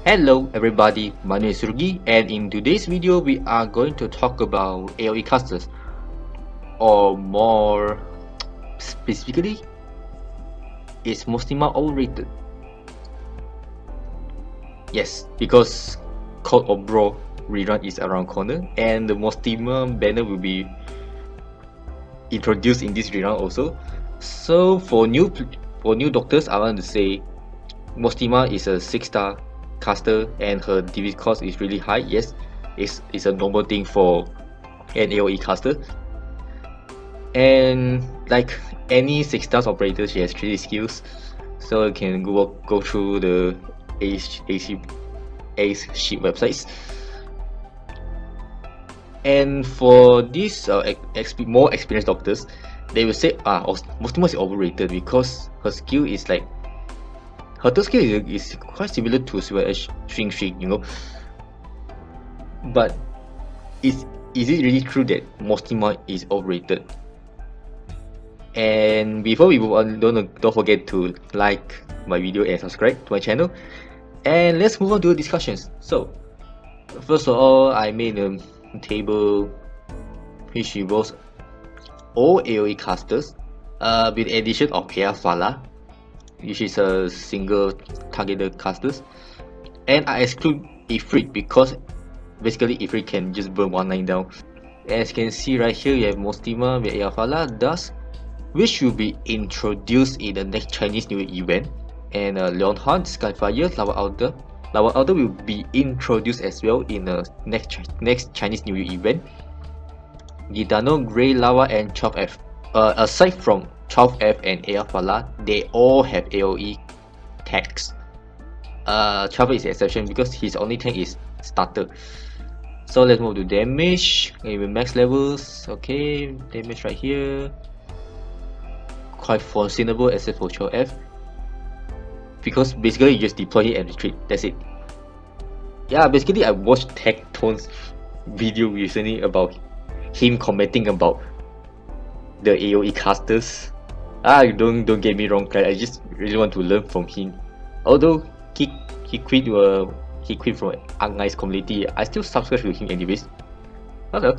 Hello everybody, my name is Rugi, and in today's video we are going to talk about AoE casters, or more specifically, is Mostima overrated? Yes, because Code of Brawl rerun is around corner and the Mostima banner will be introduced in this rerun also. So for new doctors, I want to say Mostima is a 6-star caster and her DPS cost is really high. Yes, it's a normal thing for an AoE caster. And like any 6-star operator, she has 3 skills, so you can go through the Ace sheet websites. And for these more experienced doctors, they will say Mostima is overrated because her skill is like, her third skill is quite similar to Silver Edge Shrink, you know. But is it really true that Mostima is overrated? And before we move on, don't forget to like my video and subscribe to my channel. And let's move on to the discussions. So first of all, I made a table which involves all AoE casters with the addition of Fala, which is a single targeted casters, and I exclude Ifrit because basically Ifrit can just burn one line down. As you can see right here, you have Mostima with Fala, Dust, which will be introduced in the next Chinese New Year event, and Leonhardt, Skyfire, Lava Elder will be introduced as well in the next Chinese New Year event. Gitano, Grey Lava, and 12F. Aside from 12F and Fala, they all have AoE tags. 12F is the exception because his only tag is starter. So let's move to damage. Okay, with max levels. Okay, damage right here. Quite foreseeable except for 12F. Because basically you just deploy it and retreat. That's it. Yeah, basically I watched Tectone's video recently about him commenting about the AoE casters. Don't get me wrong, I just really want to learn from him. Although he quit from Arknight's community, I still subscribe to him anyways. Hello.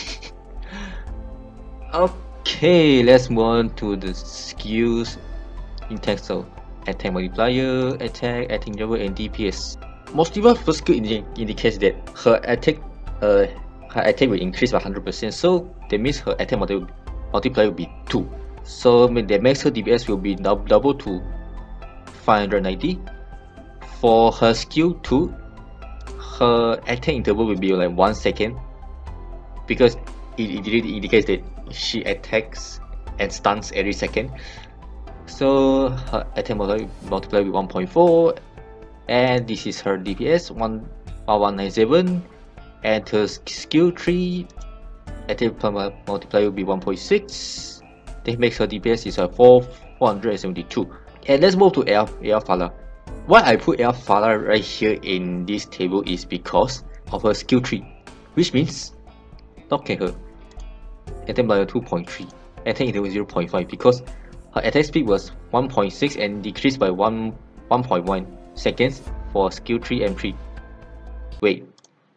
Okay, let's move on to the skills in text. So attack multiplier, attack level, and DPS. Mostiva's first skill indicates that her attack will increase by 100%, so that means her attack multiplier will be 2. So that makes her DPS will be double to 590. For her skill 2, her attack interval will be like 1 second, because it indicates that she attacks and stuns every second. So her attack multiplier will be 1.4, and this is her DPS 197, and her skill 3 attack multiplier will be 1.6. That makes her DPS is 472. And let's move to Fala. Why I put Fala right here in this table is because of her skill 3, which means look at her attack multiplier 2.3, attack interval 0.5, because her attack speed was 1.6 and decreased by 1.1 seconds for skill 3 and 3. Wait,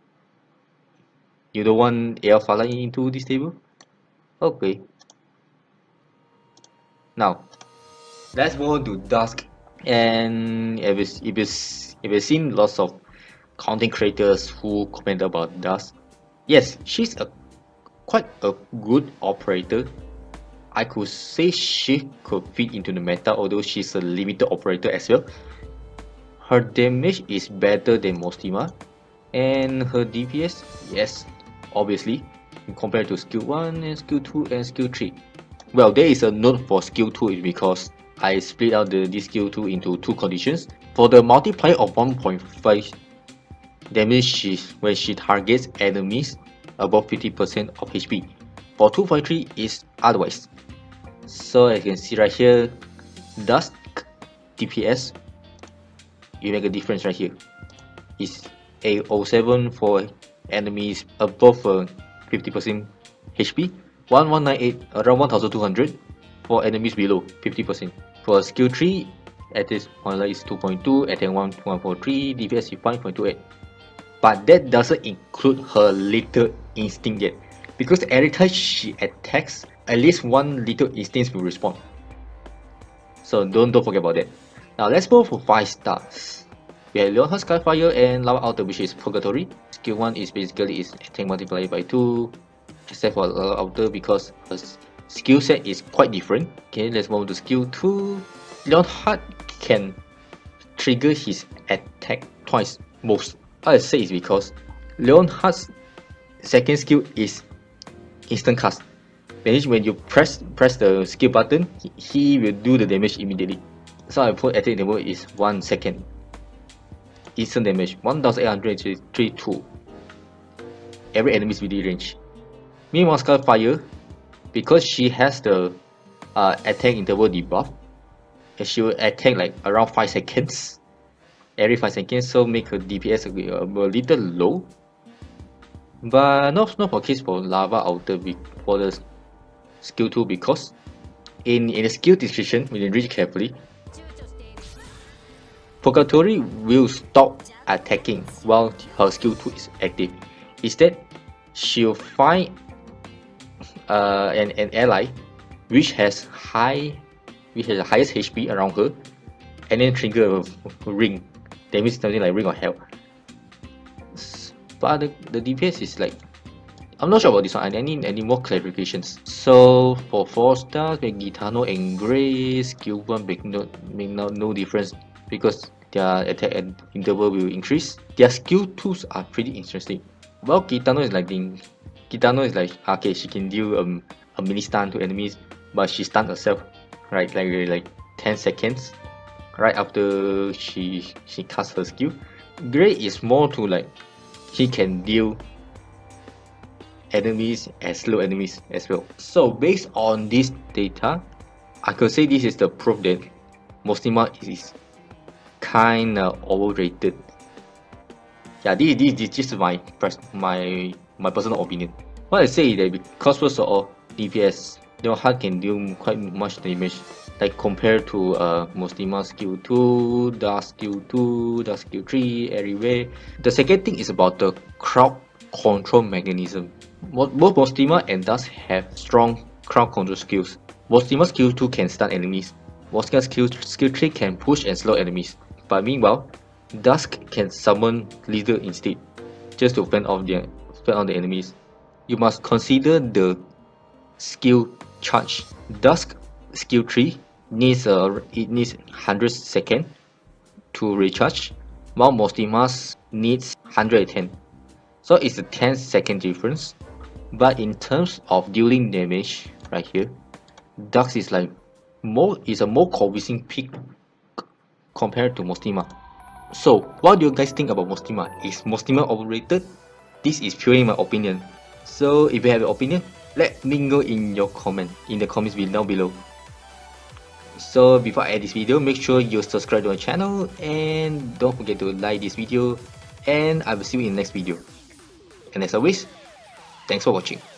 you don't want Fala into this table? Okay. Now, let's move on to Dusk. And if you've seen lots of content creators who comment about Dusk, yes, she's quite a good operator. I could say she could fit into the meta, although she's a limited operator as well. Her damage is better than Mostima, and her DPS, yes, obviously, compared to skill 1 and skill 2 and skill 3. Well, there is a note for skill 2 is because I split out this skill 2 into 2 conditions. For the multiplier of 1.5, that means when she targets enemies above 50% of HP. For 2.3 is otherwise. So as you can see right here, Dusk DPS, you make a difference right here. It's 807 for enemies above 50% HP, 1198 around 1200 for enemies below 50%. For skill 3, Attack is 2.2, attack 1.43, DPS is 1.28. But that doesn't include her Lethal Instinct yet, because every time she attacks, at least one Lethal Instinct will respawn. So don't forget about that. Now let's move for 5 stars. We have Leonhardt Skyfire and Lava Outer, which is Purgatory. Skill 1 is basically attack multiplied by 2, except for Lava Outer because her skill set is quite different. Okay, let's move to skill 2. Leonhardt can trigger his attack twice most. What I say is because Leonhardt's second skill is instant cast. When you press the skill button, he will do the damage immediately. So I put attack interval is 1 second. Instant damage 1832. Every enemy's within range. Meanwhile, Skyfire, because she has the attack interval debuff, she will attack like around 5 seconds. Every 5 seconds, so make her DPS a little low. But not for case for Lava Outer for the skill 2, because in the skill description, when you read carefully, Purgatory will stop attacking while her skill 2 is active. Instead, she'll find an ally which has the highest HP around her, and then trigger a ring. That means something like Ring of Hell. But the DPS is like, I'm not sure about this one. I need any more clarifications. So for 4 stars, with Gitano and Gray, skill 1 make no difference because their attack interval will increase. Their skill 2s are pretty interesting. Well, Gitano is like okay, she can deal a mini stun to enemies, but she stunned herself, right? Like 10 seconds. Right after she casts her skill. Gray is more to like he can deal enemies as slow enemies as well. So based on this data, I could say this is the proof that Mostima is kinda overrated. Yeah, this is my personal opinion. What I say is that because first of all, DPS, Leonhardt can deal quite much damage, like compared to Mostima skill 2, Dusk skill 2, Dusk skill 3, everywhere. The second thing is about the crowd control mechanism. Both Mostima and Dusk have strong crowd control skills. Mostima skill 2 can stun enemies. Mostima skill 3 can push and slow enemies. But meanwhile, Dusk can summon Lethal Instinct just to fend off the enemies. You must consider the skill charge. Dusk skill 3 needs 100 seconds to recharge, while Mostima's needs 110. So it's a 10-second difference. But in terms of dealing damage, right here, Dusk is like a more convincing pick compared to Mostima. So what do you guys think about Mostima? Is Mostima overrated? This is purely my opinion. So if you have an opinion, let me know in the comments down below. So before I end this video, make sure you subscribe to my channel and don't forget to like this video, and I will see you in the next video. And as always, thanks for watching.